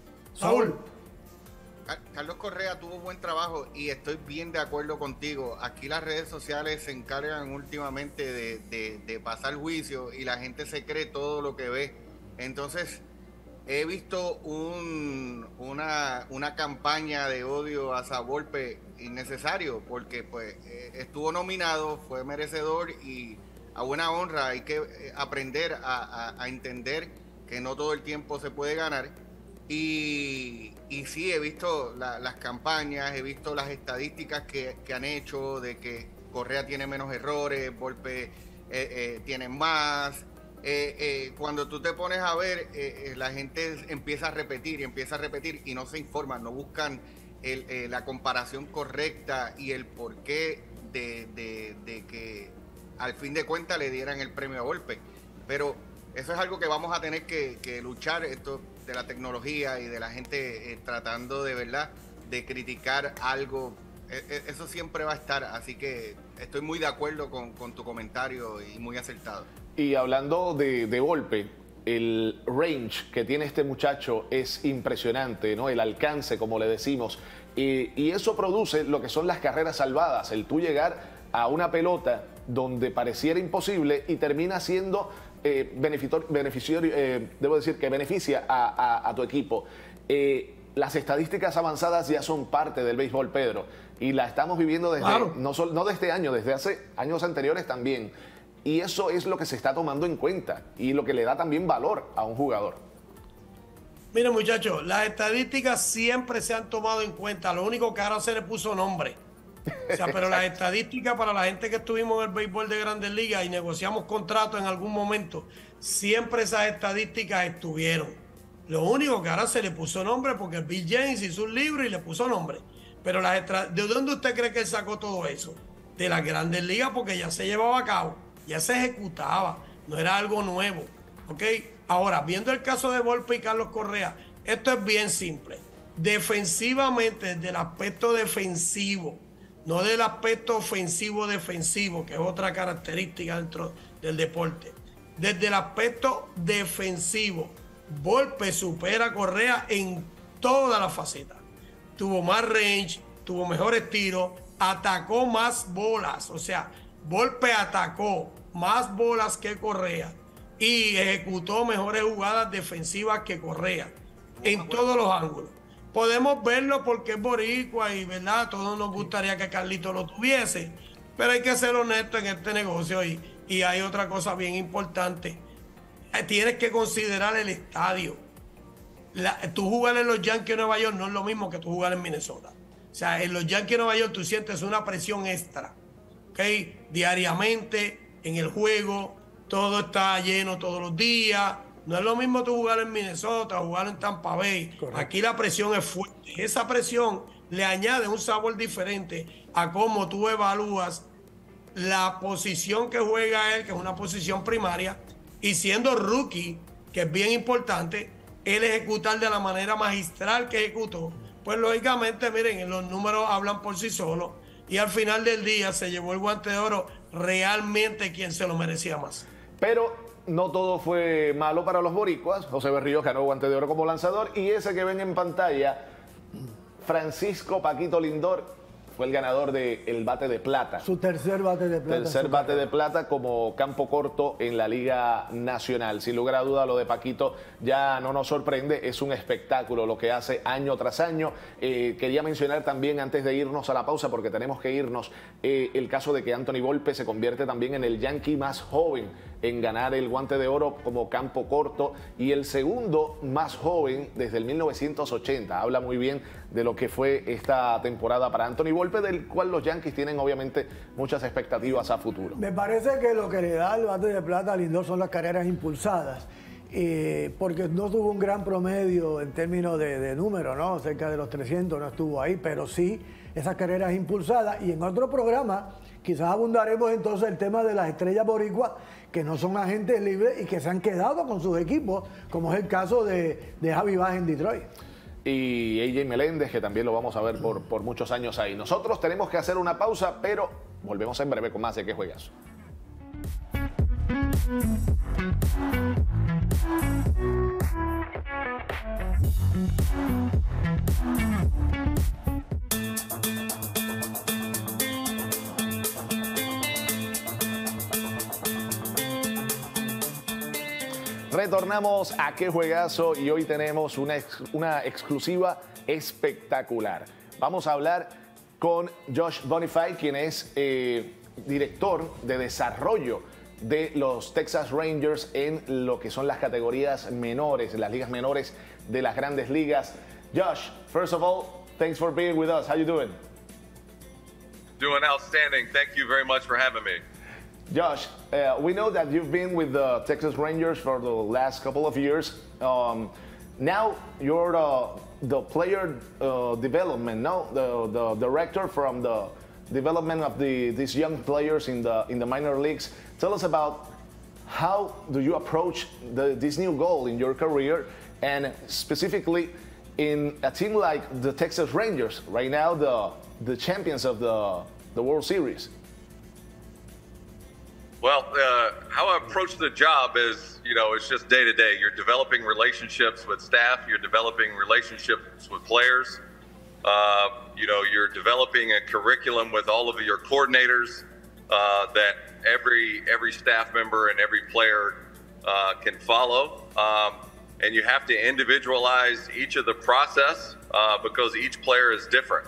Speaker 4: Saúl.
Speaker 5: Carlos Correa tuvo buen trabajo y estoy bien de acuerdo contigo. Aquí las redes sociales se encargan últimamente de pasar juicio y la gente se cree todo lo que ve. Entonces, he visto una campaña de odio hacia Volpe innecesario, porque pues estuvo nominado, fue merecedor y a buena honra hay que aprender a entender que no todo el tiempo se puede ganar. Y sí, he visto las campañas, he visto las estadísticas que han hecho de que Correa tiene menos errores, Volpe tiene más. Cuando tú te pones a ver, la gente empieza a repetir y no se informan, no buscan la comparación correcta y el porqué de que al fin de cuentas le dieran el premio a Volpe. Pero eso es algo que vamos a tener que luchar, esto de la tecnología y de la gente tratando de verdad de criticar algo. Eso siempre va a estar, así que estoy muy de acuerdo con tu comentario y muy acertado.
Speaker 2: Y hablando de Volpe, el range que tiene este muchacho es impresionante, ¿no? El alcance, como le decimos. Y eso produce lo que son las carreras salvadas, el tú llegar a una pelota donde pareciera imposible y termina siendo beneficiario, debo decir que beneficia a tu equipo. Las estadísticas avanzadas ya son parte del béisbol, Pedro, y la estamos viviendo desde,
Speaker 4: claro,
Speaker 2: no de este año, desde hace años anteriores también. Y eso es lo que se está tomando en cuenta y lo que le da también valor a un jugador.
Speaker 4: Mira, muchachos, las estadísticas siempre se han tomado en cuenta. Lo único que ahora se le puso nombre. O sea, pero las estadísticas para la gente que estuvimos en el béisbol de Grandes Ligas y negociamos contratos en algún momento, siempre esas estadísticas estuvieron. Lo único que ahora se le puso nombre porque el Bill James hizo un libro y le puso nombre. Pero ¿de dónde usted cree que él sacó todo eso? De las Grandes Ligas, porque ya se llevaba a cabo, ya se ejecutaba, no era algo nuevo. ¿Ok? Ahora, viendo el caso de Volpe y Carlos Correa, esto es bien simple. Defensivamente, desde el aspecto defensivo, no del aspecto ofensivo-defensivo, que es otra característica dentro del deporte. Desde el aspecto defensivo, Volpe supera a Correa en todas las facetas. Tuvo más range, tuvo mejores tiros, atacó más bolas. O sea, Volpe atacó más bolas que Correa y ejecutó mejores jugadas defensivas que Correa en todos los ángulos. Podemos verlo porque es boricua y, ¿verdad? Todos nos gustaría que Carlito lo tuviese, pero hay que ser honesto en este negocio y hay otra cosa bien importante. Tienes que considerar el estadio. Tú jugar en los Yankees de Nueva York no es lo mismo que tú jugar en Minnesota. O sea, en los Yankees de Nueva York tú sientes una presión extra, ¿ok? Diariamente, en el juego, todo está lleno todos los días. No es lo mismo tú jugar en Minnesota, jugar en Tampa Bay. Correcto. Aquí la presión es fuerte. Esa presión le añade un sabor diferente a cómo tú evalúas la posición que juega él, que es una posición primaria, y siendo rookie, que es bien importante, él ejecutar de la manera magistral que ejecutó. Pues lógicamente, miren, los números hablan por sí solos y al final del día se llevó el Guante de Oro realmente quien se lo merecía más.
Speaker 2: Pero no todo fue malo para los boricuas. José Berríos ganó Guante de Oro como lanzador y ese que ven en pantalla, Francisco Paquito Lindor, fue el ganador del bate de plata.
Speaker 3: Su tercer bate de plata.
Speaker 2: Tercer bate de plata como campo corto en la Liga Nacional. Sin lugar a duda, lo de Paquito ya no nos sorprende. Es un espectáculo lo que hace año tras año. Quería mencionar también, antes de irnos a la pausa, porque tenemos que irnos, el caso de que Anthony Volpe se convierte también en el yankee más joven en ganar el Guante de Oro como campo corto y el segundo más joven desde el 1980. Habla muy bien de lo que fue esta temporada para Anthony Volpe, del cual los Yankees tienen obviamente muchas expectativas a futuro.
Speaker 3: Me parece que lo que le da el bate de plata a Lindor son las carreras impulsadas, porque no tuvo un gran promedio en términos de número, ¿no? Cerca de los 300 no estuvo ahí, pero sí esas carreras impulsadas. Y en otro programa quizás abundaremos entonces el tema de las estrellas boricuas que no son agentes libres y que se han quedado con sus equipos, como es el caso de Javi Baez en Detroit.
Speaker 2: Y AJ Meléndez, que también lo vamos a ver por muchos años ahí. Nosotros tenemos que hacer una pausa, pero volvemos en breve con más de Qué Juegazo. Retornamos a Qué Juegazo y hoy tenemos una exclusiva espectacular. Vamos a hablar con Josh Bonifay, quien es director de desarrollo de los Texas Rangers en lo que son las categorías menores, las ligas menores de las grandes ligas. Josh, first of all, thanks for being with us. How you doing?
Speaker 6: Doing outstanding. Thank you very much for having me.
Speaker 2: Josh, we know that you've been with the Texas Rangers for the last couple of years. Now you're the player development, no? The director from the development of these young players in the minor leagues. Tell us about how do you approach this new goal in your career, and specifically in a team like the Texas Rangers, right now the champions of the World Series.
Speaker 6: Well, how I approach the job is, it's just day to day. You're developing relationships with staff. You're developing relationships with players. You're developing a curriculum with all of your coordinators that every staff member and every player can follow. And you have to individualize each of the process because each player is different.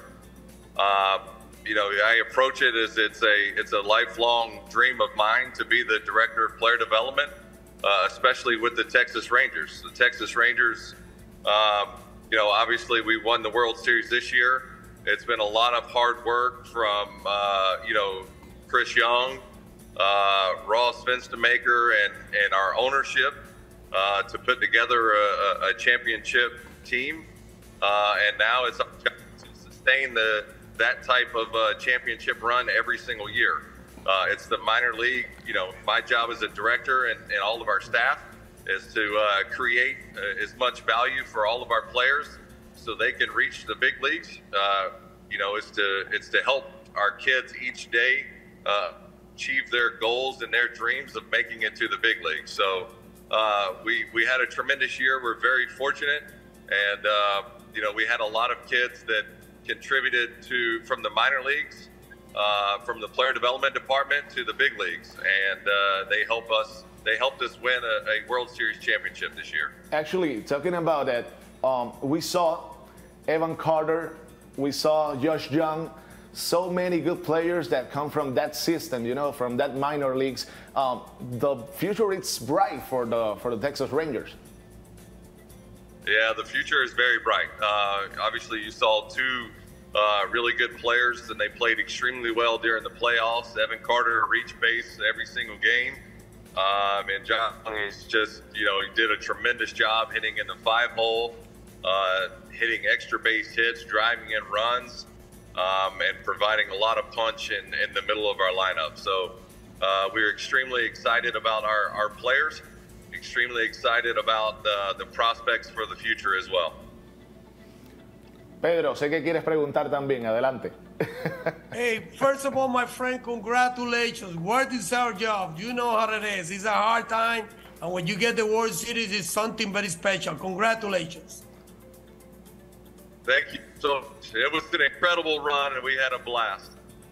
Speaker 6: I approach it as it's a lifelong dream of mine to be the director of player development, especially with the Texas Rangers. The Texas Rangers, obviously we won the World Series this year. It's been a lot of hard work from, Chris Young, Ross Fenstermaker, and our ownership to put together a championship team. And now it's up to sustain that type of championship run every single year. It's the minor league. My job as a director and all of our staff is to create as much value for all of our players so they can reach the big leagues. It's to help our kids each day achieve their goals and their dreams of making it to the big leagues. So we had a tremendous year. We're very fortunate, and we had a lot of kids that contributed from the minor leagues, from the player development department to the big leagues, and they helped us win a World Series championship this year.
Speaker 2: Actually, talking about that, we saw Evan Carter, we saw Josh Young, so many good players that come from that system, from that minor leagues. The future is bright for the Texas Rangers.
Speaker 6: Yeah, the future is very bright. Obviously, you saw two really good players, and they played extremely well during the playoffs. Evan Carter reached base every single game. And John is just, he did a tremendous job hitting in the 5-hole, hitting extra base hits, driving in runs, and providing a lot of punch in the middle of our lineup. So we're extremely excited about our players. Extremely excited about the prospects for the future as well.
Speaker 2: Pedro, sé que quieres preguntar también. Adelante.
Speaker 4: Hey, first of all, my friend, congratulations. What is our job? You know how it is. It's a hard time, and when you get the World Series, it's something very special. Congratulations.
Speaker 6: Thank you so much. It was an incredible run, and we had a blast.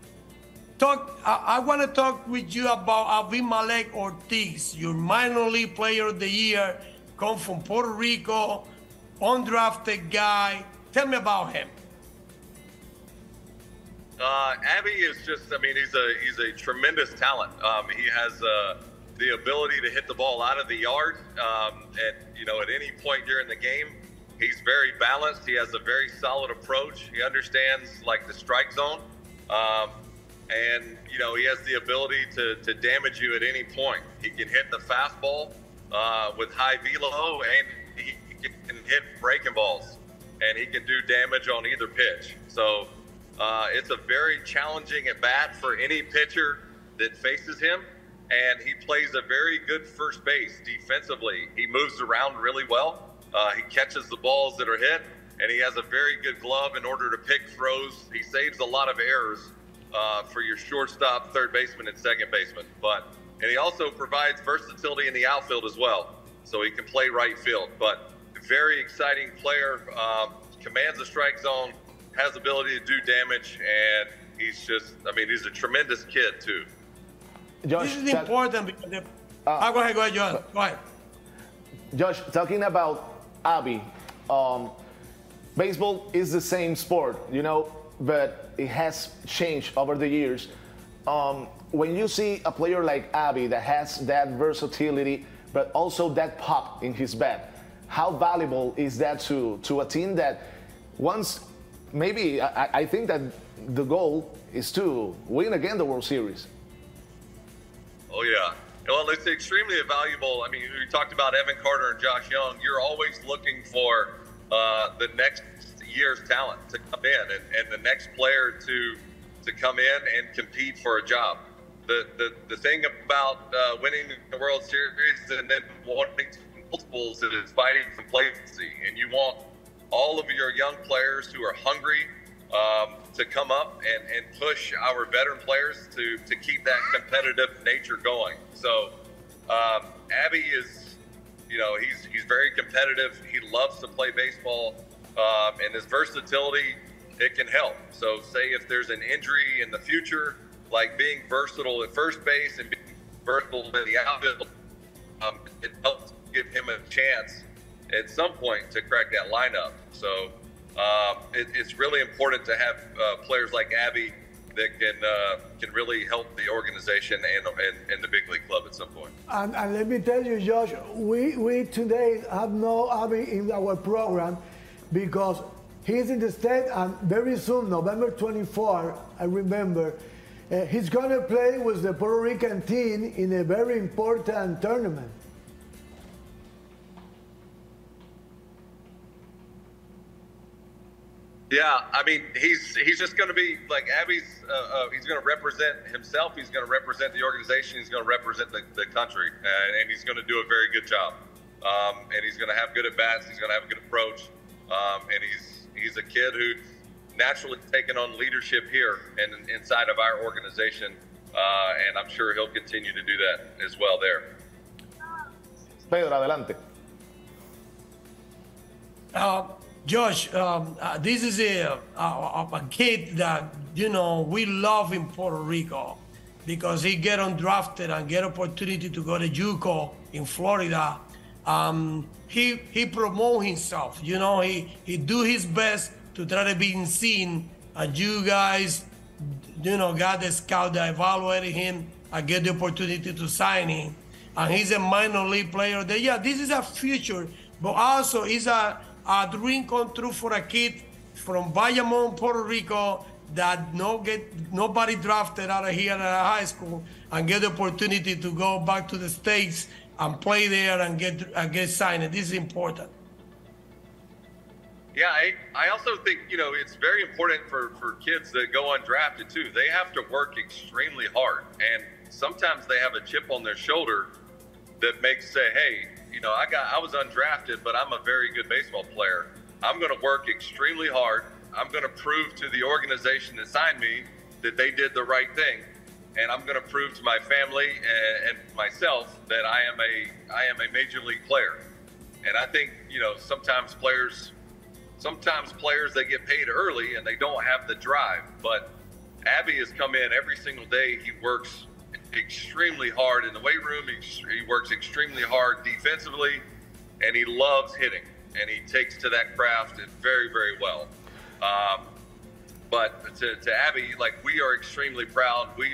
Speaker 4: I want to talk with you about Abimelec Ortiz, your minor league player of the year, come from Puerto Rico, undrafted guy. Tell me about him.
Speaker 6: Abby is just, he's a tremendous talent. He has the ability to hit the ball out of the yard, at any point during the game. He's very balanced. He has a very solid approach. He understands the strike zone. And he has the ability to damage you at any point. He can hit the fastball with high velo, and he can hit breaking balls, and he can do damage on either pitch. So it's a very challenging at bat for any pitcher that faces him, and he plays a very good first base defensively. He moves around really well. He catches the balls that are hit, and he has a very good glove in order to pick throws. He saves a lot of errors for your shortstop, third baseman, and second baseman. And he also provides versatility in the outfield as well. so he can play right field. But very exciting player, commands the strike zone, has the ability to do damage, and he's just, I mean, he's a tremendous kid too.
Speaker 4: Josh, this is important because go ahead, John. Go ahead.
Speaker 2: Josh, talking about Abby, baseball is the same sport, you know, but it has changed over the years. When you see a player like Abby that has that versatility, but also that pop in his bat, how valuable is that to a team that once, maybe, I think that the goal is to win again the World Series.
Speaker 6: Oh, yeah. Well, it's extremely valuable. I mean, we talked about Evan Carter and Josh Young. You're always looking for the next year's talent to come in and the next player to come in and compete for a job. The thing about winning the World Series and then wanting multiples is fighting complacency. And you want all of your young players who are hungry to come up and push our veteran players to keep that competitive nature going. So Abby is, you know, he's very competitive. He loves to play baseball, and his versatility, it can help. So say if there's an injury in the future, like being versatile at first base and being versatile in the outfield, it helps give him a chance at some point to crack that lineup. So it's really important to have players like Abby that can really help the organization and the big league club at some point.
Speaker 3: And let me tell you, Josh, we today have no Abby in our program because he's in the state, and very soon, November 24, I remember, he's going to play with the Puerto Rican team in a very important tournament.
Speaker 6: Yeah, I mean, he's just going to be like Abby's. He's going to represent himself. He's going to represent the organization. He's going to represent the country, and he's going to do a very good job. And he's going to have good at bats. He's going to have a good approach. And he's a kid who naturally taken on leadership here and inside of our organization. And I'm sure he'll continue to do that as well there.
Speaker 2: Pedro, adelante.
Speaker 4: Josh, this is a kid that, you know, we love in Puerto Rico because he get undrafted and get opportunity to go to JUCO in Florida. He promote himself, you know, he do his best to try to be seen. And you guys, you know, got the scout that evaluated him and get the opportunity to sign him. And he's a minor league player. That, yeah, this is a future, but also is a dream come true for a kid from Bayamon, Puerto Rico, that nobody drafted out of here at high school and get the opportunity to go back to the States and play there and get signed. This is important.
Speaker 6: Yeah, I also think, you know, it's very important for kids that go undrafted too. They have to work extremely hard, and sometimes they have a chip on their shoulder that makes say, hey, you know, I was undrafted, but I'm a very good baseball player. I'm going to work extremely hard. I'm going to prove to the organization that signed me that they did the right thing, and I'm going to prove to my family and myself that I am a major league player. And I think, you know, sometimes players they get paid early and they don't have the drive. But Abby has come in every single day. He works extremely hard in the weight room. He works extremely hard defensively, and he loves hitting, and he takes to that craft very, very well. But to Abby, like, we are extremely proud. We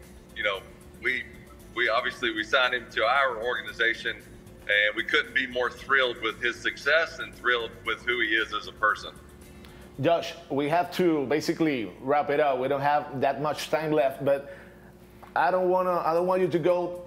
Speaker 6: obviously we signed him to our organization, and we couldn't be more thrilled with his success and thrilled with who he is as a person.
Speaker 2: Josh, we have to basically wrap it up. We don't have that much time left, but I don't want you to go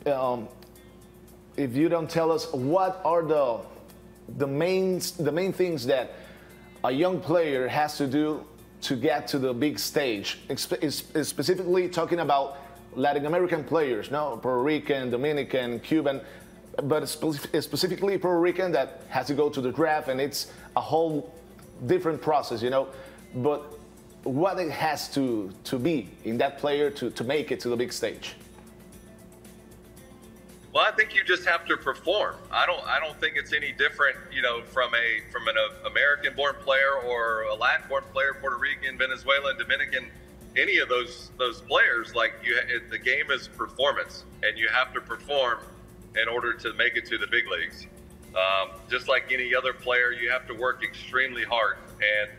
Speaker 2: if you don't tell us what are the main things that a young player has to do to get to the big stage. Specifically talking about Latin American players, no, Puerto Rican, Dominican, Cuban, but specifically Puerto Rican that has to go to the draft, and it's a whole different process, you know. But what it has to be in that player to make it to the big stage?
Speaker 6: Well, I think you just have to perform. I don't think it's any different, you know, from an American-born player or a Latin-born player, Puerto Rican, Venezuelan, Dominican, any of those players. Like the game is performance, and you have to perform in order to make it to the big leagues. Just like any other player, you have to work extremely hard, and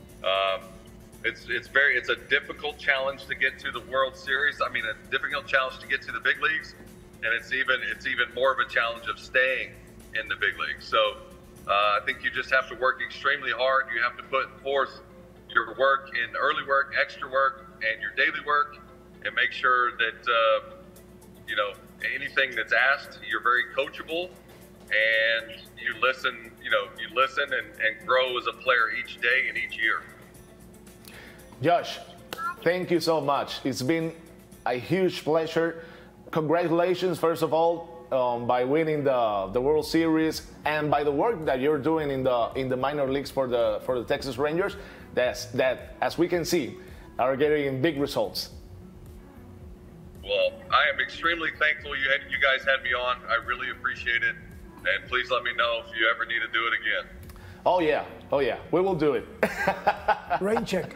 Speaker 6: it's a difficult challenge to get to the World Series. I mean, a difficult challenge to get to the big leagues. And it's even more of a challenge of staying in the big leagues. So I think you just have to work extremely hard. You have to put forth your work in early work, extra work, and your daily work, and make sure that you know, anything that's asked, you're very coachable, and you listen. You know, you listen and grow as a player each day and each year.
Speaker 2: Josh, thank you so much. It's been a huge pleasure. Congratulations, first of all, by winning the World Series and by the work that you're doing in the minor leagues for the Texas Rangers. That, as we can see, are getting big results.
Speaker 6: Well, I am extremely thankful you guys had me on. I really appreciate it, and please let me know if you ever need to do it again.
Speaker 2: Oh yeah, we will do it.
Speaker 3: Rain check.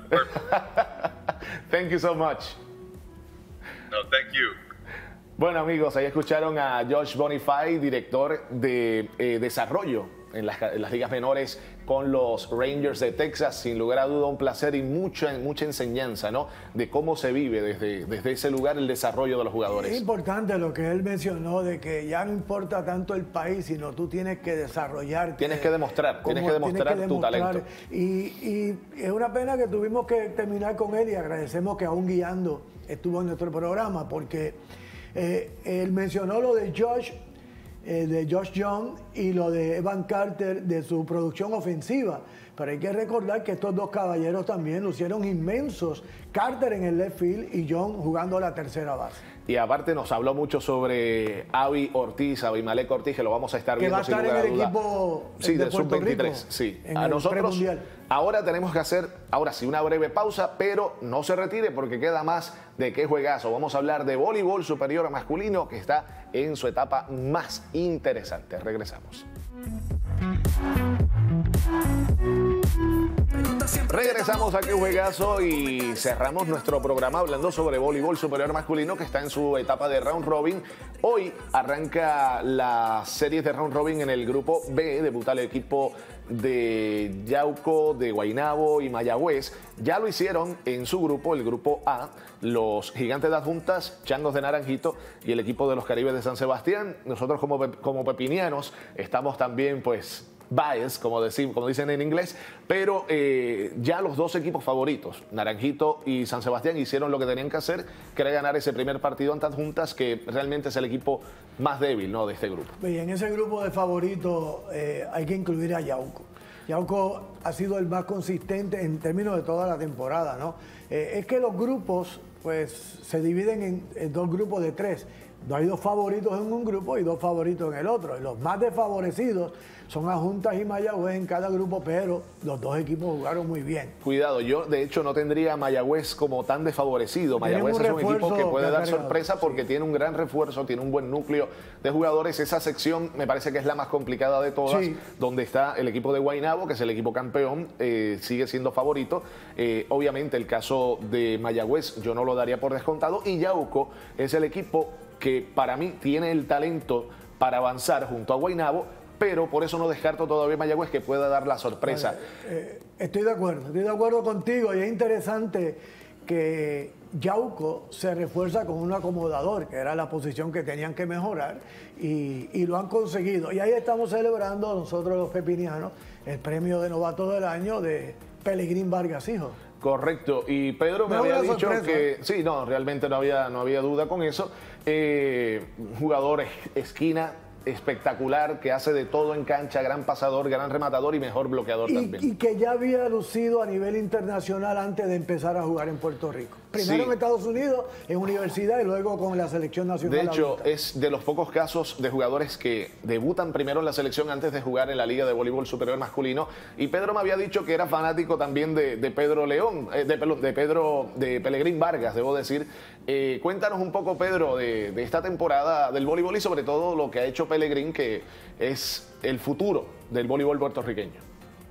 Speaker 2: Thank you so much.
Speaker 6: No, thank you.
Speaker 2: Bueno, amigos, ahí escucharon a Josh Bonifay, director de desarrollo en las ligas menores con los Rangers de Texas. Sin lugar a duda, un placer y mucha enseñanza, ¿no?, de cómo se vive desde ese lugar el desarrollo de los jugadores. Es
Speaker 3: importante lo que él mencionó, de que ya no importa tanto el país, sino tú tienes que desarrollarte.
Speaker 2: Tienes que demostrar tu talento.
Speaker 3: Y es una pena que tuvimos que terminar con él, y agradecemos que aún guiando estuvo en nuestro programa, porque él mencionó lo de Josh Young y lo de Evan Carter, de su producción ofensiva. Pero hay que recordar que estos dos caballeros también lucieron inmensos. Carter en el left field y Young jugando la tercera base.
Speaker 2: Y aparte nos habló mucho sobre Abimelec Ortiz, que lo vamos a estar viendo sin lugar a duda.
Speaker 3: Que va a estar en el equipo
Speaker 2: del Sub-23. Sí,
Speaker 3: a nosotros
Speaker 2: ahora tenemos que hacer, una breve pausa, pero no se retire porque queda más de Qué Juegazo. Vamos a hablar de voleibol superior masculino, que está en su etapa más interesante. Regresamos. Regresamos a Qué Juegazo y cerramos nuestro programa hablando sobre voleibol superior masculino, que está en su etapa de round robin. Hoy arranca las series de round robin en el grupo B. Debuta el equipo de Yauco, de Guaynabo y Mayagüez. Ya lo hicieron en su grupo, el grupo A, los Gigantes de Adjuntas, Changos de Naranjito y el equipo de los Caribes de San Sebastián. Nosotros como pepinianos estamos también, pues, bias, como dicen en inglés, pero ya los dos equipos favoritos, Naranjito y San Sebastián, hicieron lo que tenían que hacer, que era ganar ese primer partido ante Adjuntas, que realmente es el equipo más débil, ¿no?, de este grupo.
Speaker 3: Y en ese grupo de favoritos hay que incluir a Yauco. Yauco ha sido el más consistente en términos de toda la temporada, ¿no? Es que los grupos, pues, se dividen en dos grupos de tres. Hay dos favoritos en un grupo y dos favoritos en el otro. Y los más desfavorecidos son Adjuntas y Mayagüez en cada grupo, pero los dos equipos jugaron muy bien.
Speaker 2: Cuidado, yo de hecho no tendría a Mayagüez como tan desfavorecido. Mayagüez es un equipo que puede dar sorpresa porque tiene un gran refuerzo, tiene un buen núcleo de jugadores. Esa sección me parece que es la más complicada de todas, donde está el equipo de Guaynabo, que es el equipo campeón, sigue siendo favorito. Obviamente el caso de Mayagüez yo no lo daría por descontado, y Yauco es el equipo que para mí tiene el talento para avanzar junto a Guaynabo, pero por eso no descarto todavía Mayagüez que pueda dar la sorpresa.
Speaker 3: Estoy de acuerdo contigo, y es interesante que Yauco se refuerza con un acomodador, que era la posición que tenían que mejorar, y lo han conseguido. Y ahí estamos celebrando nosotros los pepinianos el premio de novato del año de Pelegrín Vargas Hijo.
Speaker 2: Correcto, y Pedro me había dicho que sí, no, realmente no había duda con eso. Jugador esquina, espectacular, que hace de todo en cancha, gran pasador, gran rematador y mejor bloqueador también.
Speaker 3: Y que ya había lucido a nivel internacional antes de empezar a jugar en Puerto Rico. Primero en Estados Unidos, en universidad, y luego con la selección nacional.
Speaker 2: De hecho,
Speaker 3: adulta.
Speaker 2: es de los pocos casos de jugadores que debutan primero en la selección antes de jugar en la Liga de Voleibol Superior Masculino. Y Pedro me había dicho que era fanático también de Pedro León, de Pelegrín Vargas, debo decir. Cuéntanos un poco, Pedro, de esta temporada del voleibol y sobre todo lo que ha hecho Pelegrín, que es el futuro del voleibol puertorriqueño.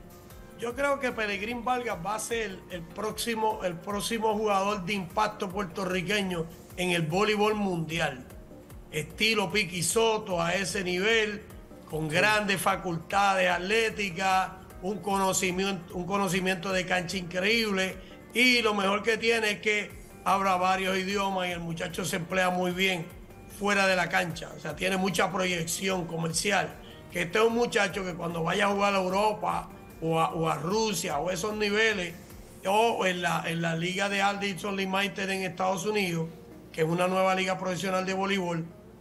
Speaker 4: Yo creo que Pelegrín Vargas va a ser el próximo jugador de impacto puertorriqueño en el voleibol mundial. Estilo Piqui Soto a ese nivel, con grandes facultades atléticas, un conocimiento de cancha increíble, y lo mejor que tiene es que habla varios idiomas y el muchacho se emplea muy bien fuera de la cancha. O sea, tiene mucha proyección comercial. Que este es un muchacho que cuando vaya a jugar a Europa o a Rusia o esos niveles, o en la liga de Aldison Limited en Estados Unidos, que es una nueva liga profesional de voleibol,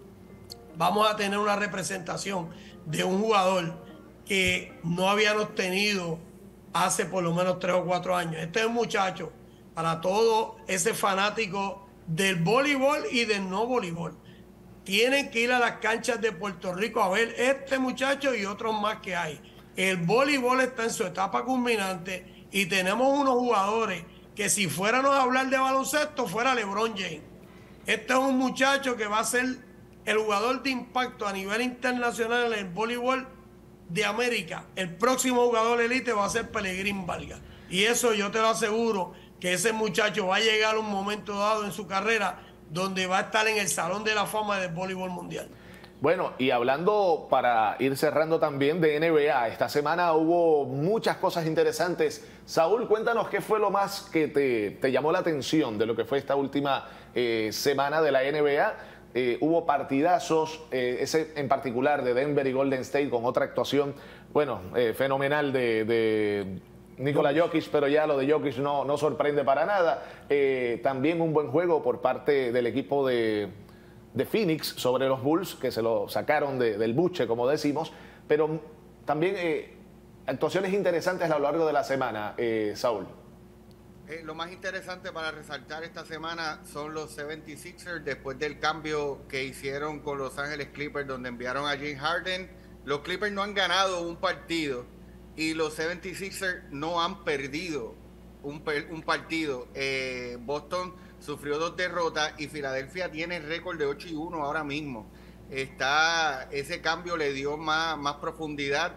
Speaker 4: vamos a tener una representación de un jugador que no habíamos tenido hace por lo menos 3 o 4 años. Este es un muchacho para todo ese fanático del voleibol y del no voleibol. Tienen que ir a las canchas de Puerto Rico a ver este muchacho y otros más que hay. El voleibol está en su etapa culminante y tenemos unos jugadores que si fuéramos a hablar de baloncesto fuera LeBron James. Este es un muchacho que va a ser el jugador de impacto a nivel internacional en el voleibol de América. El próximo jugador elite va a ser Pelegrín Vargas. Y eso yo te lo aseguro, que ese muchacho va a llegar a un momento dado en su carrera donde va a estar en el Salón de la Fama del voleibol mundial.
Speaker 2: Bueno, y hablando, para ir cerrando también, de NBA, esta semana hubo muchas cosas interesantes. Saúl, cuéntanos qué fue lo más que te llamó la atención de lo que fue esta última semana de la NBA. Hubo partidazos, ese en particular de Denver y Golden State, con otra actuación, bueno, fenomenal de Nikola Jokic, pero ya lo de Jokic no sorprende para nada. También un buen juego por parte del equipo de Phoenix sobre los Bulls, que se lo sacaron del buche, como decimos, pero también actuaciones interesantes a lo largo de la semana, Saúl.
Speaker 5: Lo más interesante para resaltar esta semana son los 76ers, después del cambio que hicieron con Los Ángeles Clippers, donde enviaron a James Harden. Los Clippers no han ganado un partido y los 76ers no han perdido un partido. Boston sufrió 2 derrotas y Filadelfia tiene récord de 8-1 ahora mismo. Ese cambio le dio más profundidad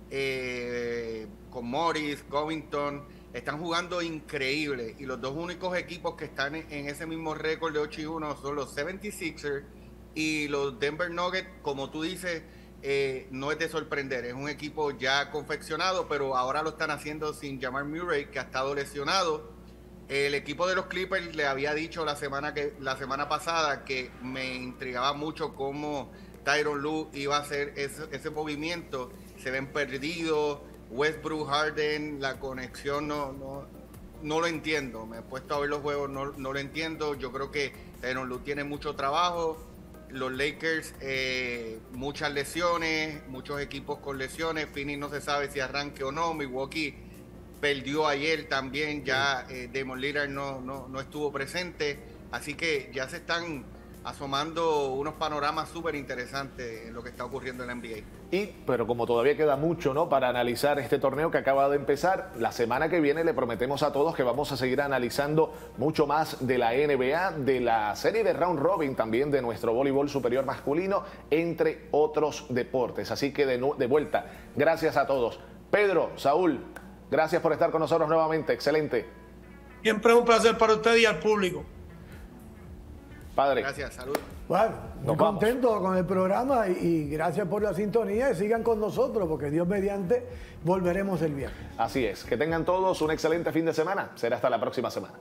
Speaker 5: con Morris, Covington. Están jugando increíble y los dos únicos equipos que están en ese mismo récord de 8-1 son los 76ers y los Denver Nuggets. Como tú dices, no es de sorprender, es un equipo ya confeccionado, pero ahora lo están haciendo sin Jamal Murray, que ha estado lesionado. El equipo de los Clippers le había dicho la semana pasada que me intrigaba mucho cómo Tyronn Lue iba a hacer ese movimiento. Se ven perdidos. Westbrook, Harden, la conexión no lo entiendo. Me he puesto a ver los juegos, no lo entiendo. Yo creo que Tyronn Lue tiene mucho trabajo. Los Lakers, muchas lesiones, muchos equipos con lesiones. Phoenix no se sabe si arranque o no. Milwaukee perdió ayer también, ya Damian Lillard no estuvo presente. Así que ya se están asomando unos panoramas súper interesantes en lo que está ocurriendo en la NBA.
Speaker 2: Pero como todavía queda mucho, ¿no?, para analizar este torneo que acaba de empezar, la semana que viene le prometemos a todos que vamos a seguir analizando mucho más de la NBA, de la serie de Round Robin, también de nuestro voleibol superior masculino, entre otros deportes. Así que de vuelta, gracias a todos. Pedro, Saúl, gracias por estar con nosotros nuevamente. Excelente.
Speaker 4: Siempre es un placer para usted y al público.
Speaker 2: Padre.
Speaker 5: Gracias, salud.
Speaker 3: Bueno, muy contento con el programa y gracias por la sintonía y sigan con nosotros porque Dios mediante volveremos el viernes.
Speaker 2: Así es, que tengan todos un excelente fin de semana. Será hasta la próxima semana.